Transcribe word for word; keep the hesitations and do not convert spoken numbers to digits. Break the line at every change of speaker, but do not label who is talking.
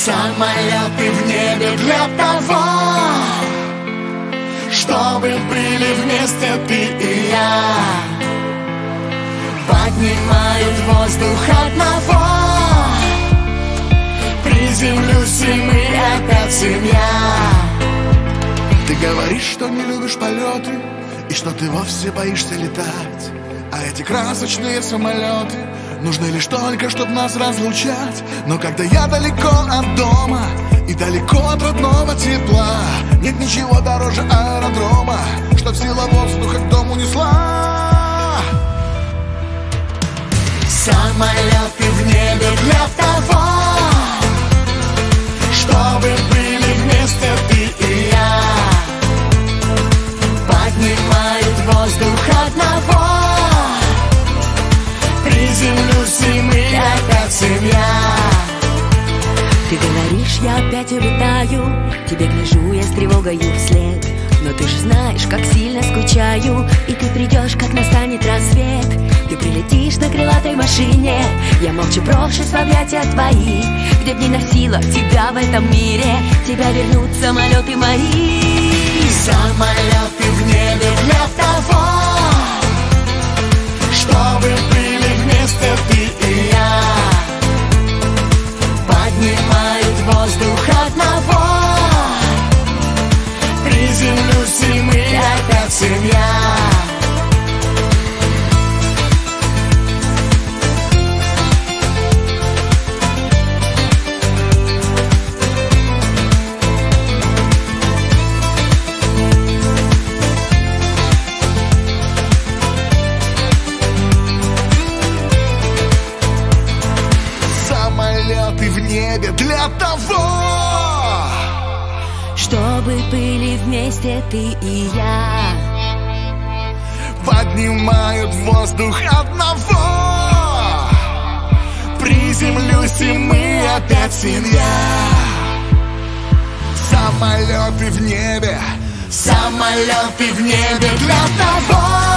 Самолеты в небе для того, чтобы были вместе ты и я. Поднимают воздух одного, приземлюсь и мы опять семья.
Ты говоришь, что не любишь полеты и что ты вовсе боишься летать. А эти красочные самолеты нужны лишь только, чтобы нас разлучать. Но когда я далеко от дома и далеко от родного тепла, нет ничего дороже аэродрома, чтоб сила воздуха к дому несла.
Самолеты в небе для того, чтобы были вместе ты и я. Поднимают воздух одного, приземлюсь и мы опять семья.
Ты говоришь, я опять улетаю, тебе гляжу я с тревогою вслед. Но ты же знаешь, как сильно скучаю, и ты придешь, как настанет рассвет. Ты прилетишь на крылатой машине, я молча брошусь в объятия твои, где б не носила тебя в этом мире, тебя вернут самолеты мои.
Самолеты в небе для того, чтобы были вместе ты и я. Поднимают воздух одного, приземлюсь и мы опять семья.
Самолеты в небе для того,
чтобы были вместе ты и я.
Поднимают воздух одного, приземлюсь и мы опять семья. Самолеты в небе,
самолеты в небе для того,